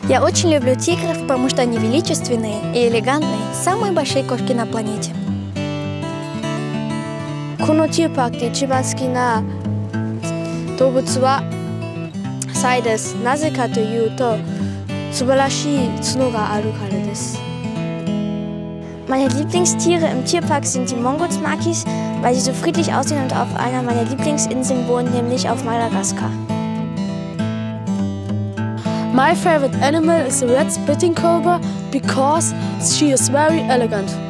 Я очень люблю тигров, потому что они величественные и элегантные, самые большие кошки на планете. このティーパークで一番好きな動物はサイです。なぜかというと、素晴らしい角があるからです。 Meine Lieblingstiere im Tierpark sind die Mongolsmakis, weil sie so friedlich aussehen und auf einer meiner Lieblingsinseln wohnen, nämlich auf Madagaskar. My favorite animal is the red spitting cobra because she is very elegant.